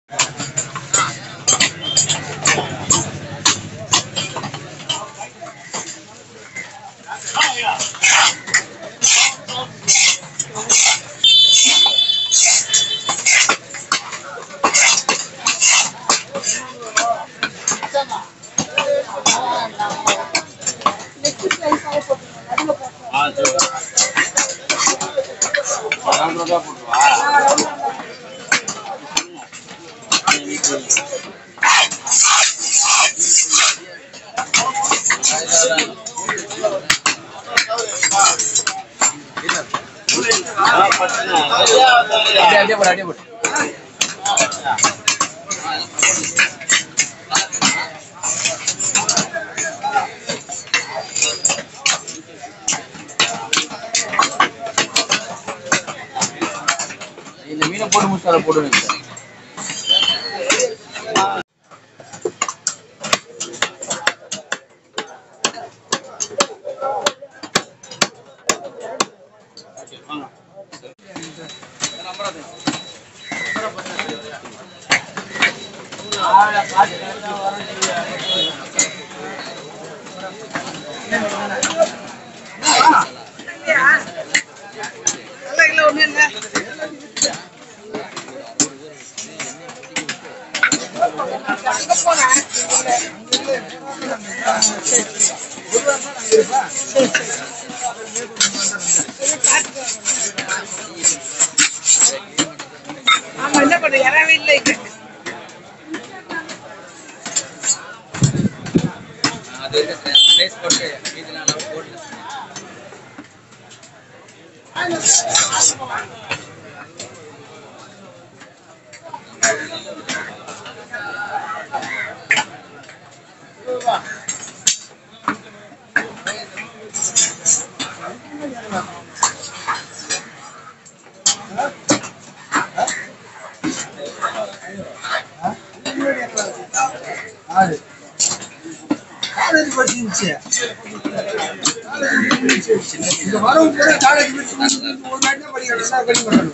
இந்த மீனை போட்டு முஸ்கால போடுங்க. ஆமா என்ன பண்ண யாராவே இல்லை அது ப்ளேஸ் போட்டு இதனால போடல. காலேஜ் படிச்சு இந்த வரவு கூட காலேஜ் படிச்சு ஒரு நாள் தான் படிக்கணும் கடி பண்ணணும்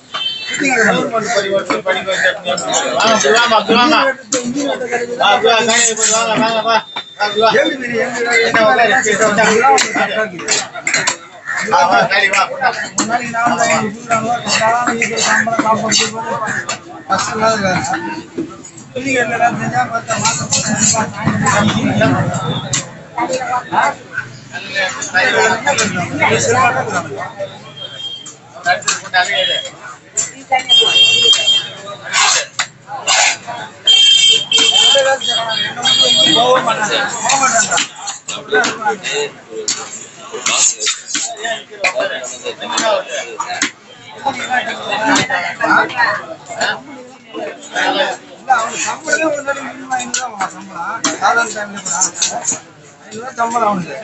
சம்பளம் ஒரு நாளைக்கு மினிமம் 500 சம்பளம் சாதாரண டைம்ல கூட சம்பளம் ஆகுது.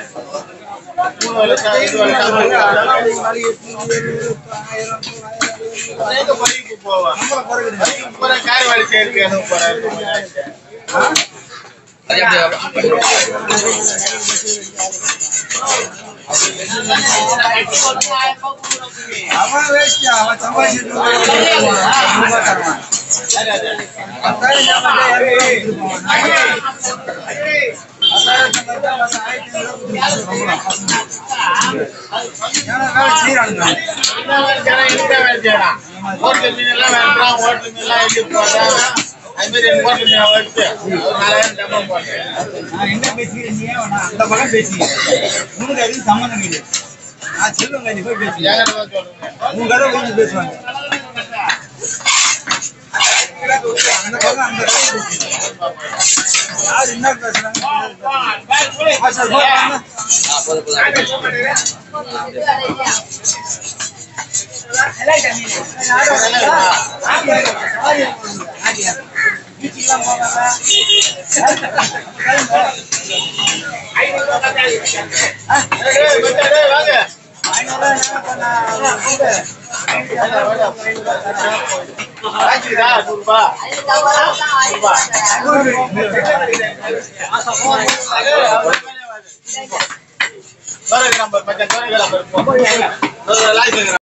அவன் வேஸ்ட் அவன் சம்பாதிச்சிட்டு என்ன பேசுகிறீங்க அந்த பக்கம் பேசுங்க உங்களுக்கு அதுக்கு சம்மந்தம் இல்லை. நான் சொல்லுங்க நீ போய் பேசுங்க உங்க கதை கொஞ்சம் பேசுவாங்க அந்த பக்கம் அந்த யார் என்ன பேசுறாங்க